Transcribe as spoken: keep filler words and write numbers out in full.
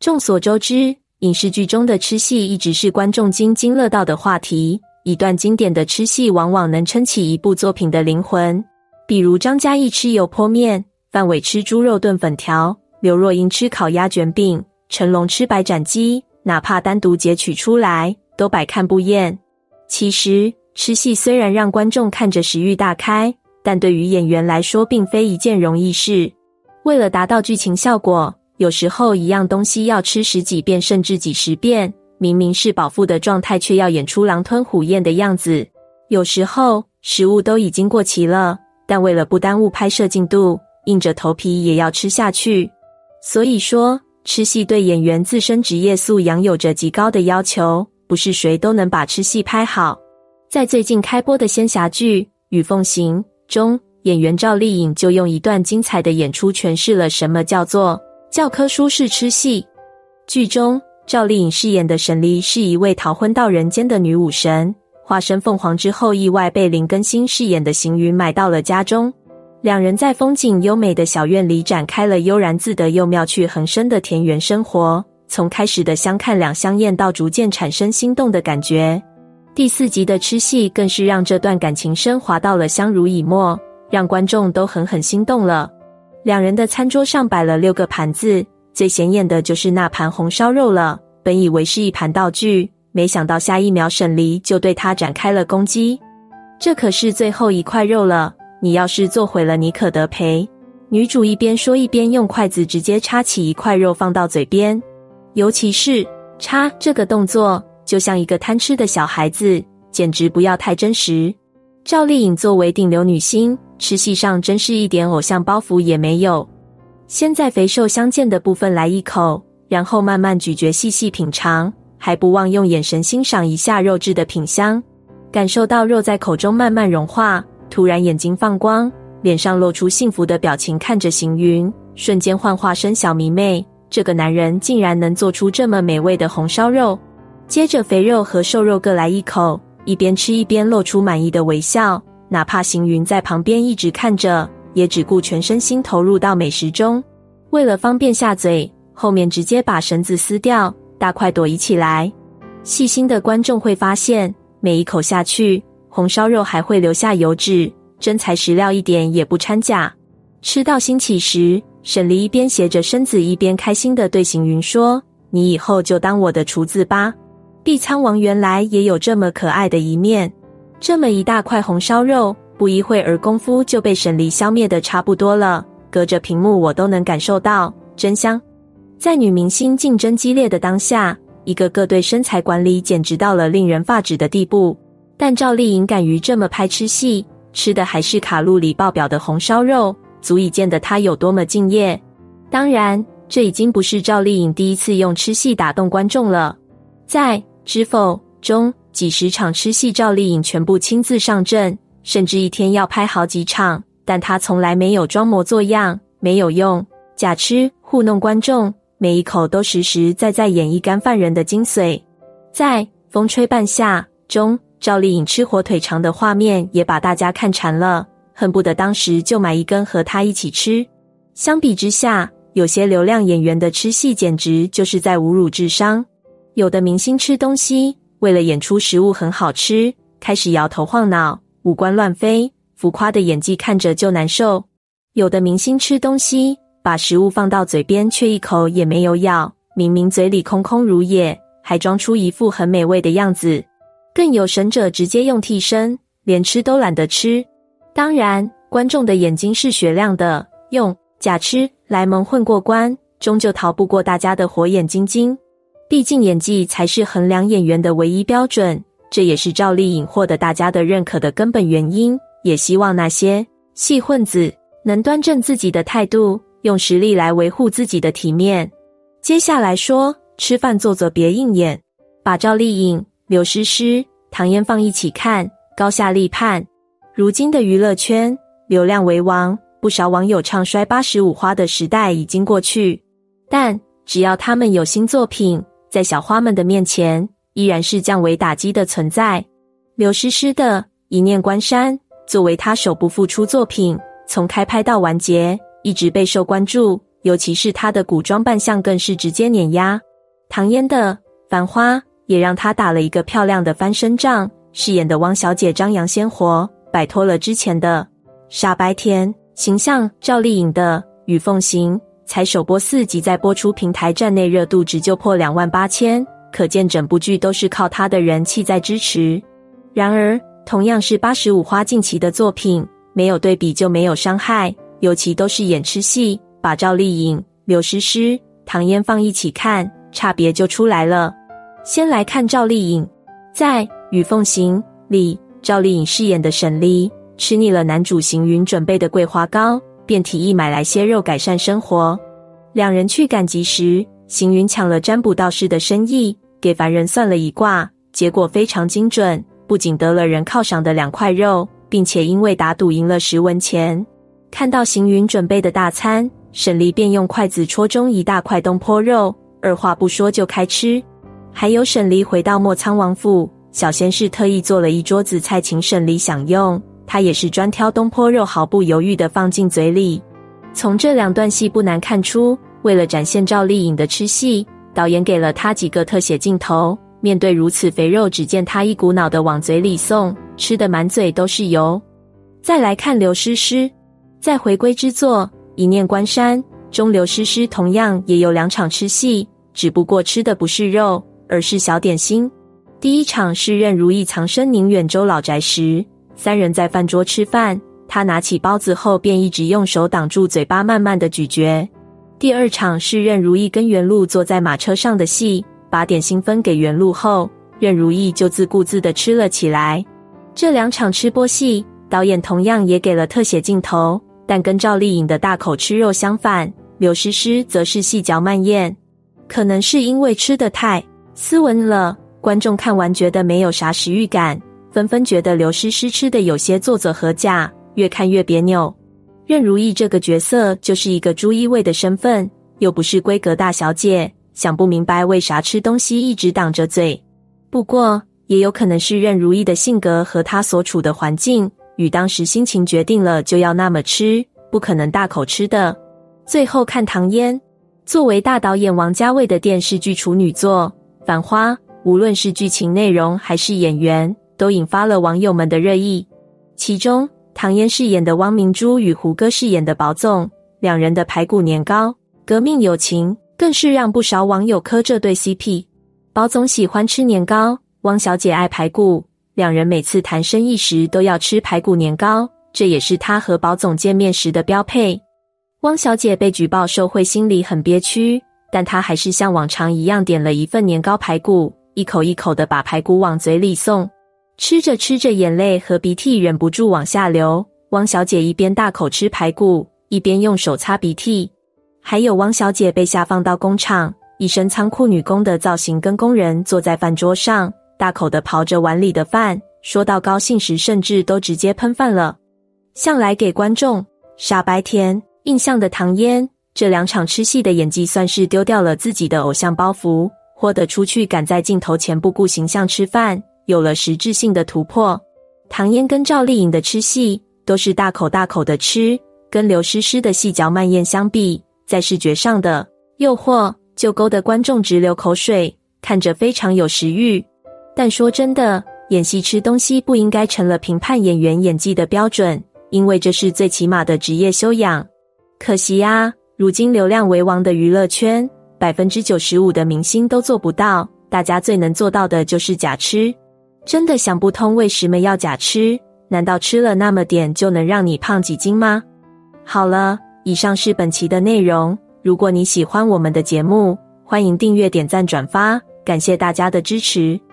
众所周知，影视剧中的吃戏一直是观众津津乐道的话题，一段经典的吃戏往往能撑起一部作品的灵魂。比如张嘉译吃油泼面，范伟吃猪肉炖粉条，刘若英吃烤鸭卷饼，成龙吃白斩鸡，哪怕单独截取出来，都百看不厌。其实，吃戏虽然让观众看着食欲大开，但对于演员来说并非一件容易事。为了达到剧情效果，有时候一样东西要吃十几遍甚至几十遍，明明是饱腹的状态，却要演出狼吞虎咽的样子。有时候食物都已经过期了，但为了不耽误拍摄进度，硬着头皮也要吃下去。所以说，吃戏对演员自身职业素养有着极高的要求，不是谁都能把吃戏拍好。在最近开播的仙侠剧《与凤行》中，演员赵丽颖就用一段精彩的演出诠释了什么叫做教科书式吃戏。剧中，赵丽颖饰演的沈离是一位逃婚到人间的女武神，化身凤凰之后意外被林更新饰演的邢云买到了家中。两人在风景优美的小院里展开了悠然自得又妙趣横生的田园生活，从开始的相看两相厌到逐渐产生心动的感觉。第四集的吃戏更是让这段感情升华到了相濡以沫，让观众都狠狠心动了。两人的餐桌上摆了六个盘子，最显眼的就是那盘红烧肉了。本以为是一盘道具，没想到下一秒沈离就对他展开了攻击。这可是最后一块肉了，你要是做毁了，你可得赔。女主一边说一边用筷子直接插起一块肉放到嘴边，尤其是插这个动作，就像一个贪吃的小孩子，简直不要太真实。赵丽颖作为顶流女星，吃戏上真是一点偶像包袱也没有。先在肥瘦相间的部分来一口，然后慢慢咀嚼细细品尝，还不忘用眼神欣赏一下肉质的品香，感受到肉在口中慢慢融化，突然眼睛放光，脸上露出幸福的表情，看着邢云，瞬间幻化生小迷妹，这个男人竟然能做出这么美味的红烧肉。接着肥肉和瘦肉各来一口，一边吃一边露出满意的微笑，哪怕邢云在旁边一直看着，也只顾全身心投入到美食中。为了方便下嘴，后面直接把绳子撕掉，大块朵移起来。细心的观众会发现，每一口下去，红烧肉还会留下油脂，真材实料，一点也不掺假。吃到兴起时，沈离一边斜着身子一边开心地对邢云说，你以后就当我的厨子吧。毕仓王原来也有这么可爱的一面。这么一大块红烧肉，不一会儿功夫就被沈离消灭得差不多了，隔着屏幕我都能感受到，真香。在女明星竞争激烈的当下，一个个对身材管理简直到了令人发指的地步，但赵丽颖敢于这么拍吃戏，吃的还是卡路里爆表的红烧肉，足以见得她有多么敬业。当然，这已经不是赵丽颖第一次用吃戏打动观众了。在《知否》中，几十场吃戏赵丽颖全部亲自上阵，甚至一天要拍好几场，但她从来没有装模作样，没有用假吃糊弄观众，每一口都实实在在演一干饭人的精髓。在《风吹半夏》中，赵丽颖吃火腿肠的画面也把大家看馋了，恨不得当时就买一根和她一起吃。相比之下，有些流量演员的吃戏简直就是在侮辱智商。有的明星吃东西，为了演出食物很好吃，开始摇头晃脑，五官乱飞，浮夸的演技看着就难受。有的明星吃东西，把食物放到嘴边却一口也没有咬，明明嘴里空空如也，还装出一副很美味的样子。更有神者直接用替身，连吃都懒得吃。当然，观众的眼睛是雪亮的，用假吃来蒙混过关，终究逃不过大家的火眼金睛。毕竟演技才是衡量演员的唯一标准，这也是赵丽颖获得大家的认可的根本原因，也希望那些戏混子能端正自己的态度，用实力来维护自己的体面。接下来说，吃饭坐坐别硬演，把赵丽颖、刘诗诗、唐嫣放一起看，高下立判。如今的娱乐圈，流量为王，不少网友唱衰八十五花的时代已经过去，但只要他们有新作品，在小花们的面前依然是降维打击的存在。刘诗诗的《一念关山》作为她首部复出作品，从开拍到完结一直备受关注， 尤其是她的古装扮相更是直接碾压。唐嫣的《繁花》也让她打了一个漂亮的翻身仗，饰演的汪小姐张扬鲜活，摆脱了之前的傻白甜形象。赵丽颖的《与凤行》才首播四集，在播出平台站内热度值就破两万八千，可见整部剧都是靠她的人气在支持。然而同样是八十五花近期的作品，没有对比就没有伤害，尤其都是演吃戏，把赵丽颖、刘诗诗、唐嫣放一起看，差别就出来了。先来看赵丽颖，在《与凤行》里，赵丽颖饰演的沈黎吃腻了男主邢云准备的桂花糕，便提议买来些肉改善生活。两人去赶集时，邢云抢了占卜道士的生意，给凡人算了一卦，结果非常精准，不仅得了人犒赏的两块肉，并且因为打赌赢了十文钱。看到邢云准备的大餐，沈黎便用筷子戳中一大块东坡肉，二话不说就开吃。还有沈黎回到莫仓王府，小仙是特意做了一桌子菜请沈黎享用，他也是专挑东坡肉，毫不犹豫地放进嘴里。从这两段戏不难看出，为了展现赵丽颖的吃戏，导演给了她几个特写镜头，面对如此肥肉，只见她一股脑地往嘴里送，吃得满嘴都是油。再来看刘诗诗，在回归之作《一念关山》中，刘诗诗同样也有两场吃戏，只不过吃的不是肉，而是小点心。第一场是任如意藏身宁远州老宅时，三人在饭桌吃饭，他拿起包子后便一直用手挡住嘴巴，慢慢的咀嚼。第二场是任如意跟袁路坐在马车上的戏，把点心分给袁路后，任如意就自顾自地吃了起来。这两场吃播戏，导演同样也给了特写镜头，但跟赵丽颖的大口吃肉相反，刘诗诗则是细嚼慢咽。可能是因为吃得太斯文了，观众看完觉得没有啥食欲感，纷纷觉得刘诗诗吃的有些做作和假，越看越别扭。任如意这个角色就是一个朱一卫的身份，又不是闺阁大小姐，想不明白为啥吃东西一直挡着嘴。不过也有可能是任如意的性格和她所处的环境与当时心情决定了就要那么吃，不可能大口吃的。最后看唐嫣，作为大导演王家卫的电视剧处女作《繁花》，无论是剧情内容还是演员，都引发了网友们的热议。其中唐嫣饰演的汪明珠与胡歌饰演的宝总，两人的排骨年糕革命友情，更是让不少网友磕这对 C P。 宝总喜欢吃年糕，汪小姐爱排骨，两人每次谈生意时都要吃排骨年糕，这也是他和宝总见面时的标配。汪小姐被举报受贿，心里很憋屈，但她还是像往常一样点了一份年糕排骨，一口一口地把排骨往嘴里送。吃着吃着，眼泪和鼻涕忍不住往下流，汪小姐一边大口吃排骨，一边用手擦鼻涕。还有汪小姐被下放到工厂，一身仓库女工的造型，跟工人坐在饭桌上，大口地刨着碗里的饭，说到高兴时甚至都直接喷饭了。向来给观众傻白甜印象的唐嫣，这两场吃戏的演技算是丢掉了自己的偶像包袱，豁得出去赶在镜头前不顾形象吃饭，有了实质性的突破。唐嫣跟赵丽颖的吃戏都是大口大口的吃，跟刘诗诗的细嚼慢咽相比，在视觉上的诱惑就勾得观众直流口水，看着非常有食欲。但说真的，演戏吃东西不应该成了评判演员演技的标准，因为这是最起码的职业修养。可惜啊，如今流量为王的娱乐圈， 百分之九十五 的明星都做不到，大家最能做到的就是假吃。真的想不通为什么要假吃，难道吃了那么点就能让你胖几斤吗？好了，以上是本期的内容，如果你喜欢我们的节目，欢迎订阅、点赞、转发，感谢大家的支持。